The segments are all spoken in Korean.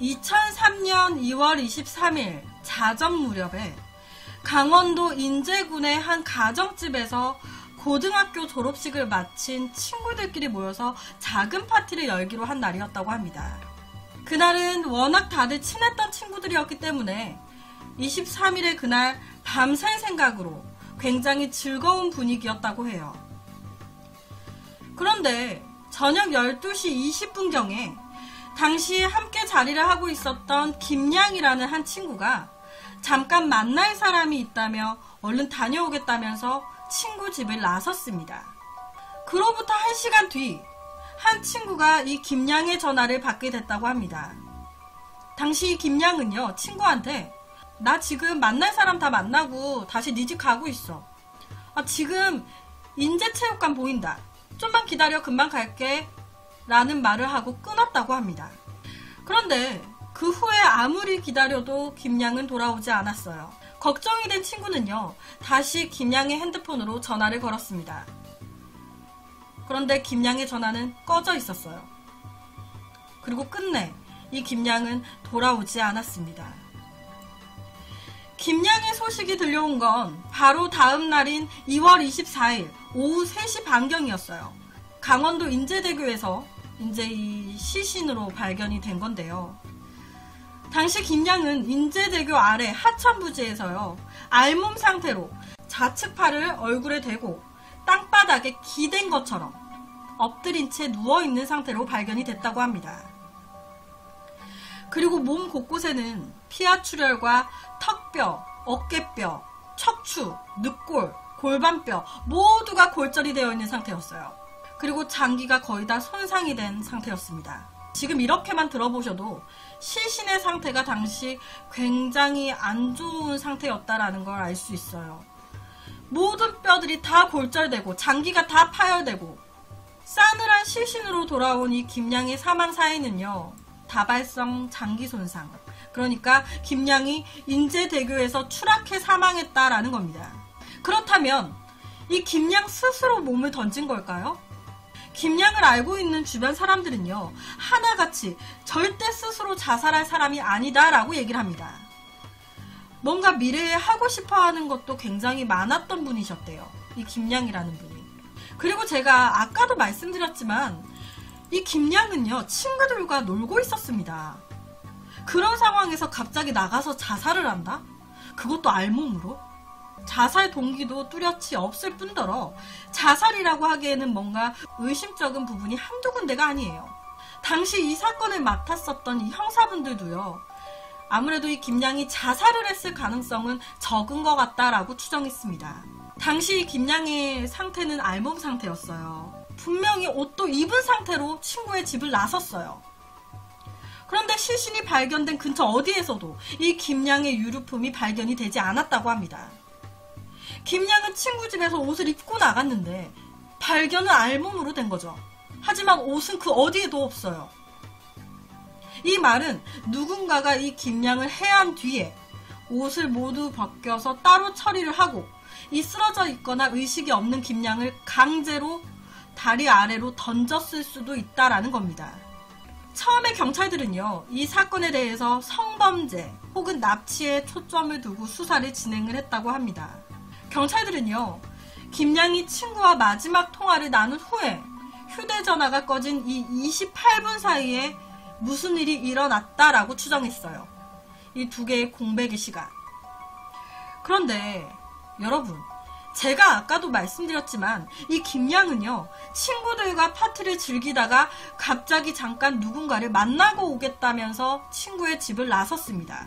2003년 2월 23일 자정 무렵에 강원도 인제군의 한 가정집에서 고등학교 졸업식을 마친 친구들끼리 모여서 작은 파티를 열기로 한 날이었다고 합니다. 그날은 워낙 다들 친했던 친구들이었기 때문에 23일의 그날 밤샐 생각으로 굉장히 즐거운 분위기였다고 해요. 그런데 저녁 12시 20분경에 당시 함께 자리를 하고 있었던 김양이라는 한 친구가 잠깐 만날 사람이 있다며 얼른 다녀오겠다면서 친구 집을 나섰습니다. 그로부터 1시간 뒤 한 친구가 이 김양의 전화를 받게 됐다고 합니다. 당시 김양은요, 친구한테 나 지금 만날 사람 다 만나고 다시 네 집 가고 있어. 지금 인제체육관 보인다. 좀만 기다려, 금방 갈게 라는 말을 하고 끊었다고 합니다. 그런데 그 후에 아무리 기다려도 김양은 돌아오지 않았어요. 걱정이 된 친구는요, 다시 김양의 핸드폰으로 전화를 걸었습니다. 그런데 김양의 전화는 꺼져 있었어요. 그리고 끝내 이 김양은 돌아오지 않았습니다. 김양의 소식이 들려온 건 바로 다음 날인 2월 24일 오후 3시 반경이었어요. 강원도 인제대교에서 이제 이 시신으로 발견이 된 건데요. 당시 김양은 인제대교 아래 하천부지에서요, 알몸 상태로 좌측 팔을 얼굴에 대고 땅바닥에 기댄 것처럼 엎드린 채 누워있는 상태로 발견이 됐다고 합니다. 그리고 몸 곳곳에는 피하 출혈과 턱뼈, 어깨뼈, 척추, 늑골, 골반뼈 모두가 골절이 되어 있는 상태였어요. 그리고 장기가 거의 다 손상이 된 상태였습니다. 지금 이렇게만 들어보셔도 시신의 상태가 당시 굉장히 안 좋은 상태였다라는 걸 알 수 있어요. 모든 뼈들이 다 골절되고 장기가 다 파열되고 싸늘한 시신으로 돌아온 이 김양의 사망 사인은요, 다발성 장기 손상, 그러니까 김양이 인제대교에서 추락해 사망했다라는 겁니다. 그렇다면 이 김양 스스로 몸을 던진 걸까요? 김양을 알고 있는 주변 사람들은요, 하나같이 절대 스스로 자살할 사람이 아니다라고 얘기를 합니다. 뭔가 미래에 하고 싶어하는 것도 굉장히 많았던 분이셨대요. 이 김양이라는 분이. 그리고 제가 아까도 말씀드렸지만 이 김양은요, 친구들과 놀고 있었습니다. 그런 상황에서 갑자기 나가서 자살을 한다? 그것도 알몸으로? 자살 동기도 뚜렷이 없을 뿐더러 자살이라고 하기에는 뭔가 의심쩍은 부분이 한두 군데가 아니에요. 당시 이 사건을 맡았었던 이 형사분들도요, 아무래도 이 김양이 자살을 했을 가능성은 적은 것 같다라고 추정했습니다. 당시 김양의 상태는 알몸 상태였어요. 분명히 옷도 입은 상태로 친구의 집을 나섰어요. 그런데 시신이 발견된 근처 어디에서도 이 김양의 유류품이 발견이 되지 않았다고 합니다. 김양은 친구 집에서 옷을 입고 나갔는데 발견은 알몸으로 된 거죠. 하지만 옷은 그 어디에도 없어요. 이 말은 누군가가 이 김양을 해한 뒤에 옷을 모두 벗겨서 따로 처리를 하고 이 쓰러져 있거나 의식이 없는 김양을 강제로 다리 아래로 던졌을 수도 있다라는 겁니다. 처음에 경찰들은요, 이 사건에 대해서 성범죄 혹은 납치에 초점을 두고 수사를 진행을 했다고 합니다. 경찰들은요, 김양이 친구와 마지막 통화를 나눈 후에 휴대전화가 꺼진 이 28분 사이에 무슨 일이 일어났다라고 추정했어요. 이 두 개의 공백의 시간. 그런데 여러분, 제가 아까도 말씀드렸지만 이 김양은요, 친구들과 파티를 즐기다가 갑자기 잠깐 누군가를 만나고 오겠다면서 친구의 집을 나섰습니다.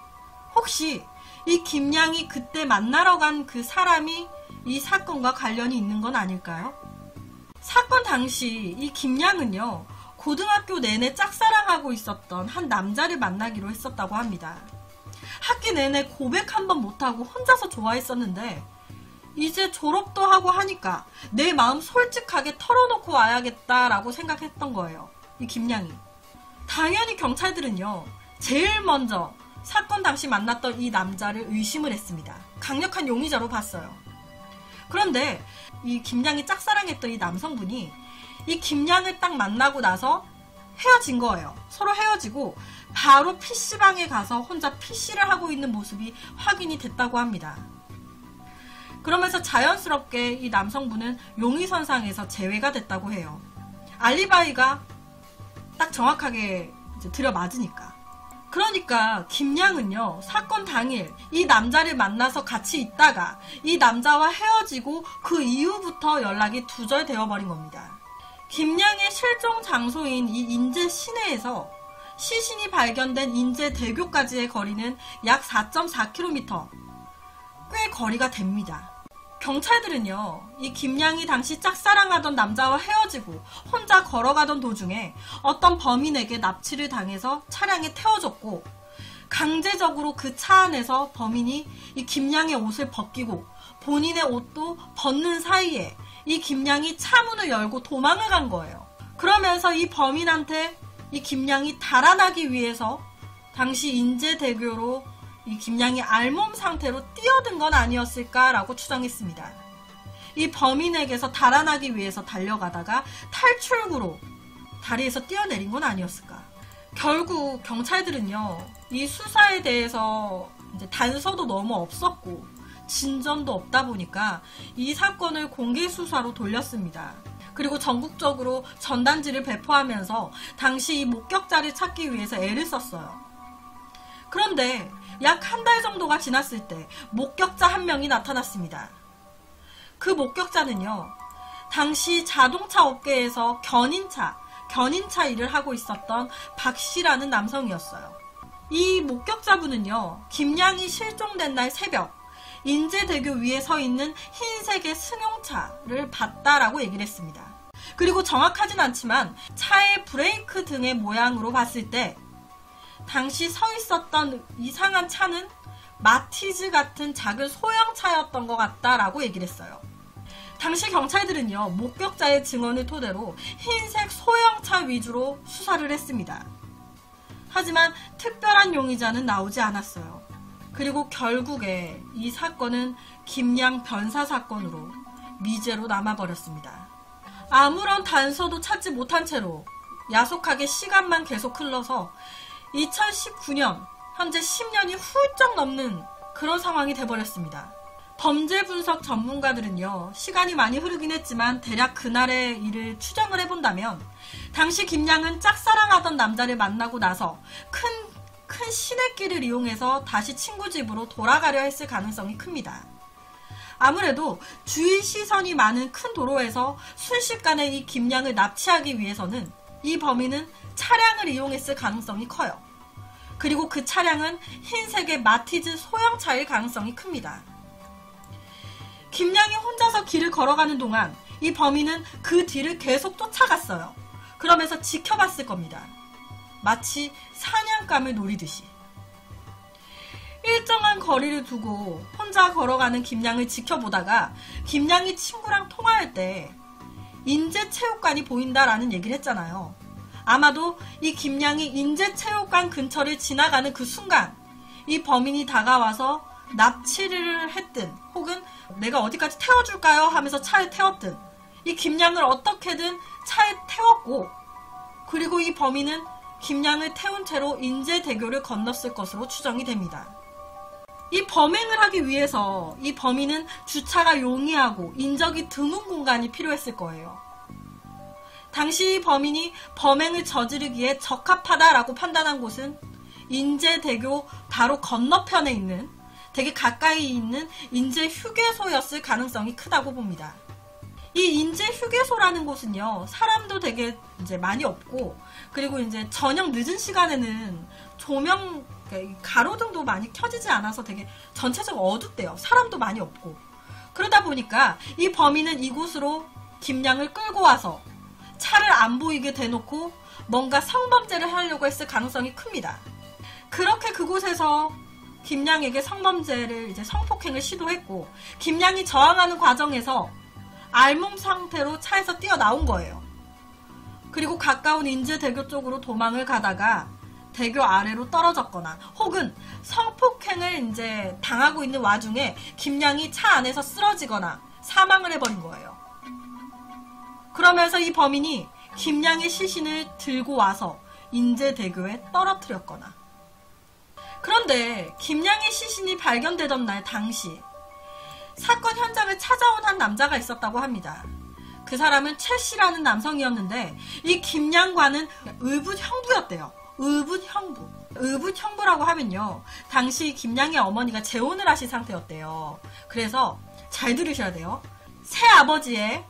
혹시 이 김양이 그때 만나러 간 그 사람이 이 사건과 관련이 있는 건 아닐까요? 사건 당시 이 김양은요, 고등학교 내내 짝사랑하고 있었던 한 남자를 만나기로 했었다고 합니다. 학기 내내 고백 한 번 못하고 혼자서 좋아했었는데 이제 졸업도 하고 하니까 내 마음 솔직하게 털어놓고 와야겠다라고 생각했던 거예요, 이 김양이. 당연히 경찰들은요, 제일 먼저 사건 당시 만났던 이 남자를 의심을 했습니다. 강력한 용의자로 봤어요. 그런데 이 김양이 짝사랑했던 이 남성분이 이 김양을 딱 만나고 나서 헤어진 거예요. 서로 헤어지고 바로 PC방에 가서 혼자 PC를 하고 있는 모습이 확인이 됐다고 합니다. 그러면서 자연스럽게 이 남성분은 용의선상에서 제외가 됐다고 해요. 알리바이가 딱 정확하게 이제 들여맞으니까. 그러니까 김양은요, 사건 당일 이 남자를 만나서 같이 있다가 이 남자와 헤어지고 그 이후부터 연락이 두절되어 버린 겁니다. 김양의 실종 장소인 이 인제 시내에서 시신이 발견된 인제대교까지의 거리는 약 4.4km, 꽤 거리가 됩니다. 경찰들은요, 이 김양이 당시 짝사랑하던 남자와 헤어지고 혼자 걸어가던 도중에 어떤 범인에게 납치를 당해서 차량에 태워줬고, 강제적으로 그 차 안에서 범인이 이 김양의 옷을 벗기고 본인의 옷도 벗는 사이에 이 김양이 차 문을 열고 도망을 간 거예요. 그러면서 이 범인한테 이 김양이 달아나기 위해서 당시 인제대교로 이 김양이 알몸 상태로 뛰어든 건 아니었을까라고 추정했습니다. 이 범인에게서 달아나기 위해서 달려가다가 탈출구로 다리에서 뛰어내린 건 아니었을까. 결국 경찰들은요, 이 수사에 대해서 이제 단서도 너무 없었고 진전도 없다 보니까 이 사건을 공개 수사로 돌렸습니다. 그리고 전국적으로 전단지를 배포하면서 당시 이 목격자를 찾기 위해서 애를 썼어요. 그런데 약 한 달 정도가 지났을 때 목격자 한 명이 나타났습니다. 그 목격자는요, 당시 자동차 업계에서 견인차 일을 하고 있었던 박 씨라는 남성이었어요. 이 목격자분은요, 김양이 실종된 날 새벽 인제대교 위에 서 있는 흰색의 승용차를 봤다라고 얘기를 했습니다. 그리고 정확하진 않지만 차의 브레이크 등의 모양으로 봤을 때 당시 서 있었던 이상한 차는 마티즈 같은 작은 소형차였던 것 같다라고 얘기를 했어요. 당시 경찰들은요, 목격자의 증언을 토대로 흰색 소형차 위주로 수사를 했습니다. 하지만 특별한 용의자는 나오지 않았어요. 그리고 결국에 이 사건은 김양 변사 사건으로 미제로 남아버렸습니다. 아무런 단서도 찾지 못한 채로 야속하게 시간만 계속 흘러서 2019년, 현재 10년이 훌쩍 넘는 그런 상황이 돼버렸습니다. 범죄 분석 전문가들은요, 시간이 많이 흐르긴 했지만 대략 그날의 일을 추정을 해본다면 당시 김양은 짝사랑하던 남자를 만나고 나서 큰 시내길을 이용해서 다시 친구 집으로 돌아가려 했을 가능성이 큽니다. 아무래도 주의 시선이 많은 큰 도로에서 순식간에 이 김양을 납치하기 위해서는 이 범인은 차량을 이용했을 가능성이 커요. 그리고 그 차량은 흰색의 마티즈 소형차일 가능성이 큽니다. 김양이 혼자서 길을 걸어가는 동안 이 범인은 그 뒤를 계속 쫓아갔어요. 그러면서 지켜봤을 겁니다. 마치 사냥감을 노리듯이. 일정한 거리를 두고 혼자 걸어가는 김양을 지켜보다가 김양이 친구랑 통화할 때 인제체육관이 보인다라는 얘기를 했잖아요. 아마도 이 김양이 인제체육관 근처를 지나가는 그 순간 이 범인이 다가와서 납치를 했든 혹은 내가 어디까지 태워줄까요? 하면서 차에 태웠든 이 김양을 어떻게든 차에 태웠고, 그리고 이 범인은 김양을 태운 채로 인제대교를 건넜을 것으로 추정이 됩니다. 이 범행을 하기 위해서 이 범인은 주차가 용이하고 인적이 드문 공간이 필요했을 거예요. 당시 범인이 범행을 저지르기에 적합하다라고 판단한 곳은 인제대교 바로 건너편에 있는, 되게 가까이 있는 인제 휴게소였을 가능성이 크다고 봅니다. 이 인제 휴게소라는 곳은요, 사람도 되게 이제 많이 없고, 그리고 이제 저녁 늦은 시간에는 조명, 가로등도 많이 켜지지 않아서 되게 전체적으로 어둡대요. 사람도 많이 없고. 그러다 보니까 이 범인은 이곳으로 김양을 끌고 와서 차를 안 보이게 대놓고 뭔가 성범죄를 하려고 했을 가능성이 큽니다. 그렇게 그곳에서 김양에게 성범죄를, 이제 성폭행을 시도했고, 김양이 저항하는 과정에서 알몸 상태로 차에서 뛰어나온 거예요. 그리고 가까운 인제대교 쪽으로 도망을 가다가 대교 아래로 떨어졌거나 혹은 성폭행을 이제 당하고 있는 와중에 김양이 차 안에서 쓰러지거나 사망을 해버린 거예요. 그러면서 이 범인이 김양의 시신을 들고 와서 인제대교에 떨어뜨렸거나. 그런데 김양의 시신이 발견되던 날 당시 사건 현장을 찾아온 한 남자가 있었다고 합니다. 그 사람은 최 씨라는 남성이었는데 이 김양과는 의붓형부였대요. 의붓형부. 의붓형부라고 하면요, 당시 김양의 어머니가 재혼을 하신 상태였대요. 그래서 잘 들으셔야 돼요. 새아버지의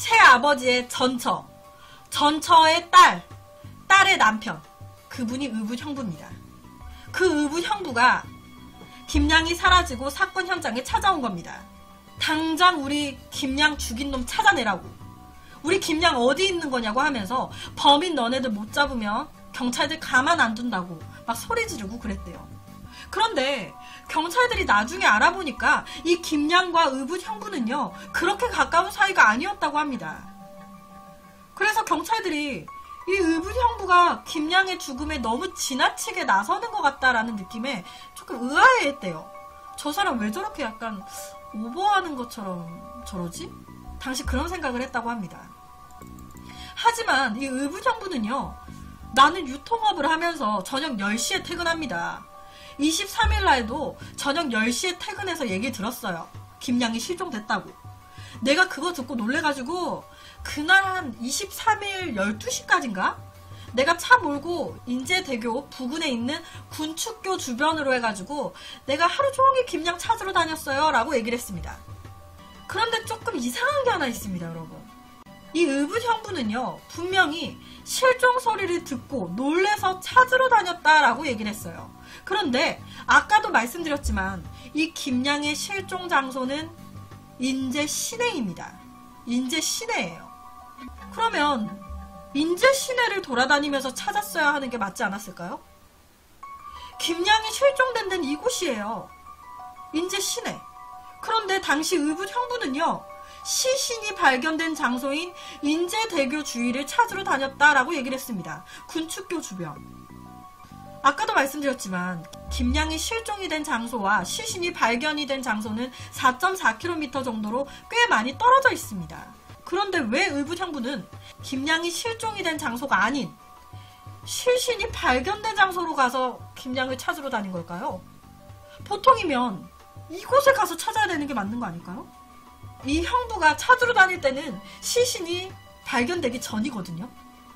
전처의 딸의 남편, 그분이 의붓형부입니다. 그 의붓형부가 김양이 사라지고 사건 현장에 찾아온 겁니다. 당장 우리 김양 죽인 놈 찾아내라고. 우리 김양 어디 있는 거냐고 하면서 범인 너네들 못 잡으면 경찰들 가만 안 둔다고 막 소리 지르고 그랬대요. 그런데 경찰들이 나중에 알아보니까 이 김양과 의붓형부는요, 그렇게 가까운 사이가 아니었다고 합니다. 그래서 경찰들이 이 의붓형부가 김양의 죽음에 너무 지나치게 나서는 것 같다라는 느낌에 조금 의아해했대요. 저 사람 왜 저렇게 약간 오버하는 것처럼 저러지? 당시 그런 생각을 했다고 합니다. 하지만 이 의붓형부는요, 나는 유통업을 하면서 저녁 10시에 퇴근합니다. 23일 날도 저녁 10시에 퇴근해서 얘기 들었어요. 김양이 실종됐다고. 내가 그거 듣고 놀래가지고 그날 한 23일 12시까지인가? 내가 차 몰고 인제대교 부근에 있는 군축교 주변으로 해가지고 내가 하루 종일 김양 찾으러 다녔어요 라고 얘기를 했습니다. 그런데 조금 이상한 게 하나 있습니다, 여러분. 이 의붓형부는요, 분명히 실종 소리를 듣고 놀래서 찾으러 다녔다라고 얘기를 했어요. 그런데 아까도 말씀드렸지만 이 김양의 실종 장소는 인제 시내입니다. 인제 시내예요. 그러면 인제 시내를 돌아다니면서 찾았어야 하는 게 맞지 않았을까요? 김양이 실종된 데는 이곳이에요. 인제 시내. 그런데 당시 의붓형부는요, 시신이 발견된 장소인 인제대교 주위를 찾으러 다녔다라고 얘기를 했습니다. 군축교 주변. 아까도 말씀드렸지만 김양이 실종이 된 장소와 시신이 발견이 된 장소는 4.4km 정도로 꽤 많이 떨어져 있습니다. 그런데 왜 의붓형부는 김양이 실종이 된 장소가 아닌 시신이 발견된 장소로 가서 김양을 찾으러 다닌 걸까요? 보통이면 이곳에 가서 찾아야 되는 게 맞는 거 아닐까요? 이 형부가 찾으러 다닐 때는 시신이 발견되기 전이거든요.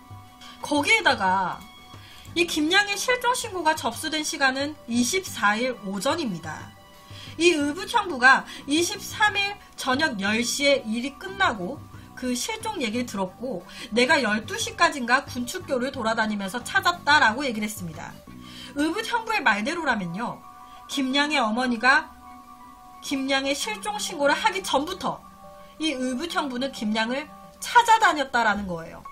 거기에다가 이 김양의 실종 신고가 접수된 시간은 24일 오전입니다. 이 의붓형부가 23일 저녁 10시에 일이 끝나고 그 실종 얘기를 들었고 내가 12시까지인가 군축교를 돌아다니면서 찾았다라고 얘기를 했습니다. 의붓형부의 말대로라면요, 김양의 어머니가 김양의 실종 신고를 하기 전부터 이 의붓형부는 김양을 찾아다녔다라는 거예요.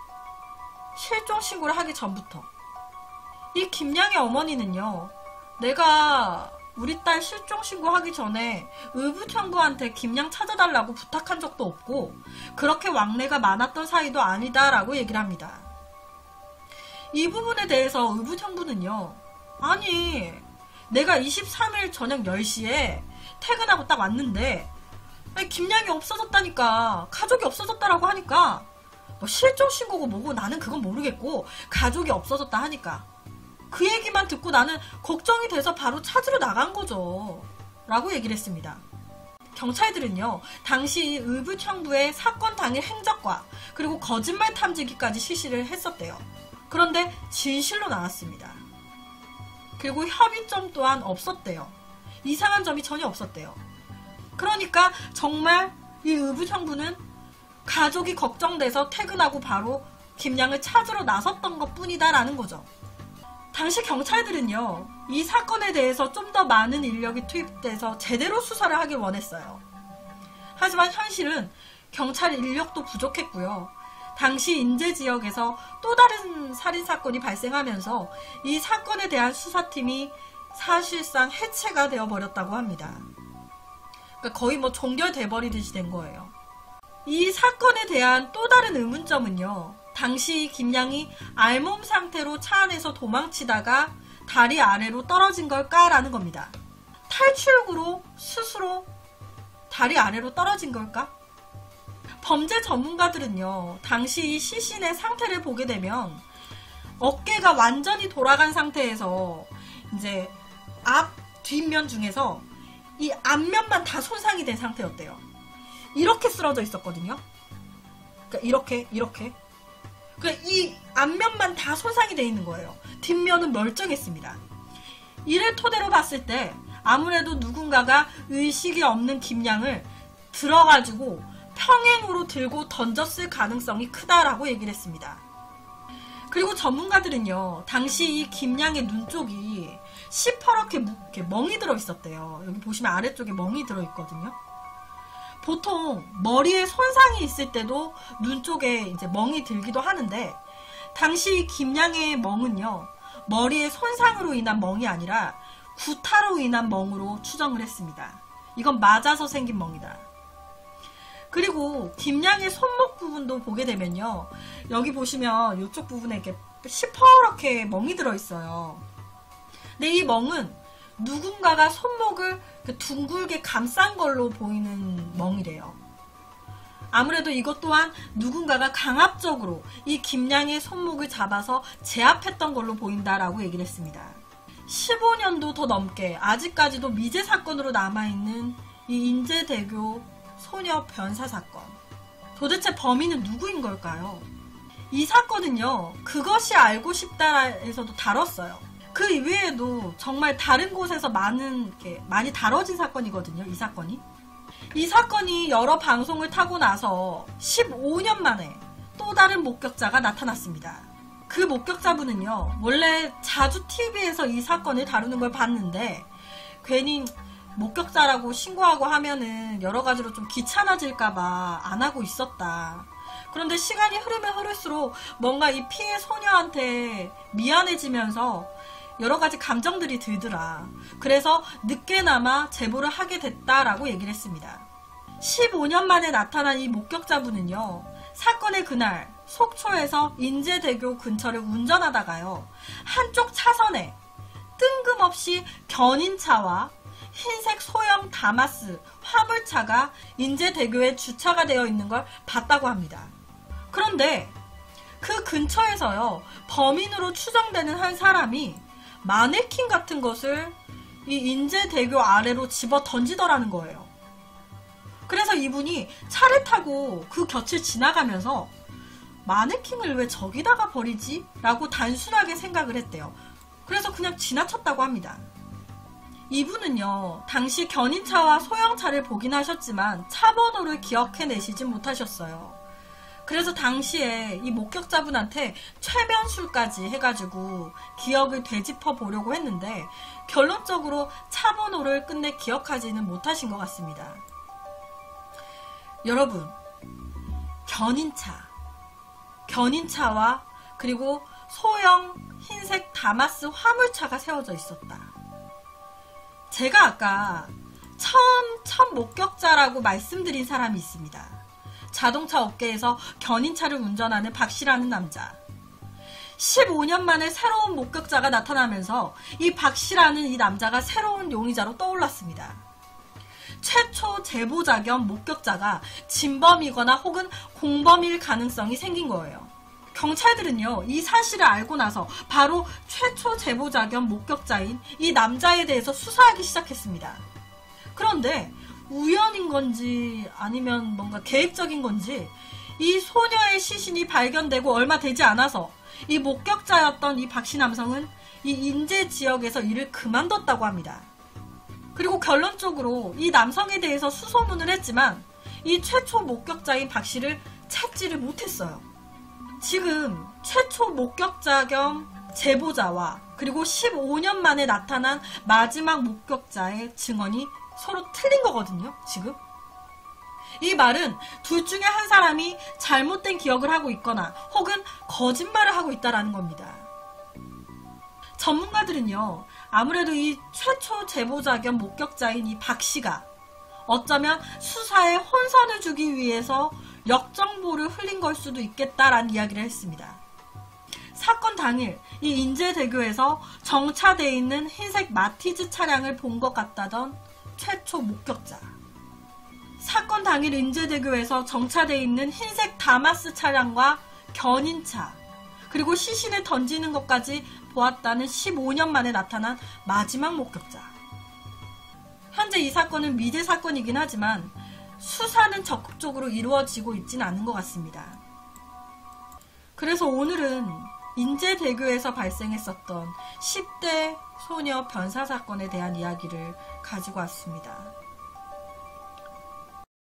실종 신고를 하기 전부터. 이 김양의 어머니는요, 내가 우리 딸 실종 신고하기 전에 의붓형부한테 김양 찾아달라고 부탁한 적도 없고 그렇게 왕래가 많았던 사이도 아니다라고 얘기를 합니다. 이 부분에 대해서 의붓형부는요, 아니 내가 23일 저녁 10시에 퇴근하고 딱 왔는데 아니, 김양이 없어졌다니까, 가족이 없어졌다라고 하니까 뭐 실종 신고고 뭐고 나는 그건 모르겠고 가족이 없어졌다 하니까 그 얘기만 듣고 나는 걱정이 돼서 바로 찾으러 나간 거죠 라고 얘기를 했습니다. 경찰들은요, 당시 의붓형부의 사건 당일 행적과 그리고 거짓말 탐지기까지 실시를 했었대요. 그런데 진실로 나왔습니다. 그리고 협의점 또한 없었대요. 이상한 점이 전혀 없었대요. 그러니까 정말 이 의붓형부는 가족이 걱정돼서 퇴근하고 바로 김양을 찾으러 나섰던 것 뿐이다 라는 거죠. 당시 경찰들은요, 이 사건에 대해서 좀 더 많은 인력이 투입돼서 제대로 수사를 하길 원했어요. 하지만 현실은 경찰 인력도 부족했고요. 당시 인제 지역에서 또 다른 살인사건이 발생하면서 이 사건에 대한 수사팀이 사실상 해체가 되어버렸다고 합니다. 그러니까 거의 뭐 종결돼 버리듯이 된 거예요. 이 사건에 대한 또 다른 의문점은요, 당시 김양이 알몸 상태로 차 안에서 도망치다가 다리 아래로 떨어진 걸까라는 겁니다. 탈출구로 스스로 다리 아래로 떨어진 걸까? 범죄 전문가들은요, 당시 이 시신의 상태를 보게 되면 어깨가 완전히 돌아간 상태에서 이제 앞, 뒷면 중에서 이 앞면만 다 손상이 된 상태였대요. 이렇게 쓰러져 있었거든요. 그러니까 이렇게. 그러니까 이 앞면만 다 손상이 돼 있는 거예요. 뒷면은 멀쩡했습니다. 이를 토대로 봤을 때 아무래도 누군가가 의식이 없는 김양을 들어가지고 평행으로 들고 던졌을 가능성이 크다라고 얘기를 했습니다. 그리고 전문가들은요, 당시 이 김양의 눈 쪽이 시퍼렇게 멍이 들어 있었대요. 여기 보시면 아래쪽에 멍이 들어 있거든요. 보통 머리에 손상이 있을 때도 눈 쪽에 이제 멍이 들기도 하는데, 당시 김양의 멍은요, 머리의 손상으로 인한 멍이 아니라 구타로 인한 멍으로 추정을 했습니다. 이건 맞아서 생긴 멍이다. 그리고 김양의 손목 부분도 보게 되면요, 여기 보시면 이쪽 부분에 이렇게 시퍼렇게 멍이 들어있어요. 근데 이 멍은 누군가가 손목을 둥글게 감싼 걸로 보이는 멍이래요. 아무래도 이것 또한 누군가가 강압적으로 이 김양의 손목을 잡아서 제압했던 걸로 보인다라고 얘기를 했습니다. 15년도 더 넘게 아직까지도 미제 사건으로 남아있는 이 인제대교 소녀 변사 사건. 도대체 범인은 누구인 걸까요? 이 사건은요, 그것이 알고 싶다에서도 다뤘어요. 그 이외에도 정말 다른 곳에서 많이 다뤄진 사건이거든요, 이 사건이. 이 사건이 여러 방송을 타고 나서 15년 만에 또 다른 목격자가 나타났습니다. 그 목격자분은요, 원래 자주 TV에서 이 사건을 다루는 걸 봤는데 괜히 목격자라고 신고하고 하면은 여러 가지로 좀 귀찮아질까봐 안 하고 있었다. 그런데 시간이 흐르면 흐를수록 뭔가 이 피해 소녀한테 미안해지면서 여러 가지 감정들이 들더라. 그래서 늦게나마 제보를 하게 됐다라고 얘기를 했습니다. 15년 만에 나타난 이 목격자분은요, 사건의 그날 속초에서 인제대교 근처를 운전하다가요, 한쪽 차선에 뜬금없이 견인차와 흰색 소형 다마스 화물차가 인제대교에 주차가 되어 있는 걸 봤다고 합니다. 그런데 그 근처에서요, 범인으로 추정되는 한 사람이 마네킹 같은 것을 이 인제대교 아래로 집어 던지더라는 거예요. 그래서 이분이 차를 타고 그 곁을 지나가면서 마네킹을 왜 저기다가 버리지? 라고 단순하게 생각을 했대요. 그래서 그냥 지나쳤다고 합니다. 이분은요, 당시 견인차와 소형차를 보긴 하셨지만 차 번호를 기억해내시진 못하셨어요. 그래서 당시에 이 목격자분한테 최면술까지 해가지고 기억을 되짚어 보려고 했는데 결론적으로 차 번호를 끝내 기억하지는 못하신 것 같습니다. 여러분, 견인차와 그리고 소형 흰색 다마스 화물차가 세워져 있었다. 제가 아까 첫 목격자라고 말씀드린 사람이 있습니다. 자동차 업계에서 견인차를 운전하는 박씨라는 남자. 15년 만에 새로운 목격자가 나타나면서 이 박씨라는 이 남자가 새로운 용의자로 떠올랐습니다. 최초 제보자 겸 목격자가 진범이거나 혹은 공범일 가능성이 생긴 거예요. 경찰들은요, 이 사실을 알고 나서 바로 최초 제보자 겸 목격자인 이 남자에 대해서 수사하기 시작했습니다. 그런데 우연인 건지 아니면 뭔가 계획적인 건지 이 소녀의 시신이 발견되고 얼마 되지 않아서 이 목격자였던 이 박씨 남성은 이 인제 지역에서 일을 그만뒀다고 합니다. 그리고 결론적으로 이 남성에 대해서 수소문을 했지만 이 최초 목격자인 박씨를 찾지를 못했어요. 지금 최초 목격자 겸 제보자와 그리고 15년 만에 나타난 마지막 목격자의 증언이 서로 틀린 거거든요, 지금. 이 말은 둘 중에 한 사람이 잘못된 기억을 하고 있거나 혹은 거짓말을 하고 있다는 겁니다. 전문가들은요, 아무래도 이 최초 제보자 겸 목격자인 이 박씨가 어쩌면 수사에 혼선을 주기 위해서 역정보를 흘린 걸 수도 있겠다라는 이야기를 했습니다. 사건 당일 이 인제대교에서 정차되어 있는 흰색 마티즈 차량을 본 것 같다던 최초 목격자. 사건 당일 인제대교에서 정차되어 있는 흰색 다마스 차량과 견인차, 그리고 시신을 던지는 것까지 보았다는 15년 만에 나타난 마지막 목격자. 현재 이 사건은 미제 사건이긴 하지만 수사는 적극적으로 이루어지고 있진 않은 것 같습니다. 그래서 오늘은 인제대교에서 발생했었던 10대 소녀 변사 사건에 대한 이야기를 가지고 왔습니다.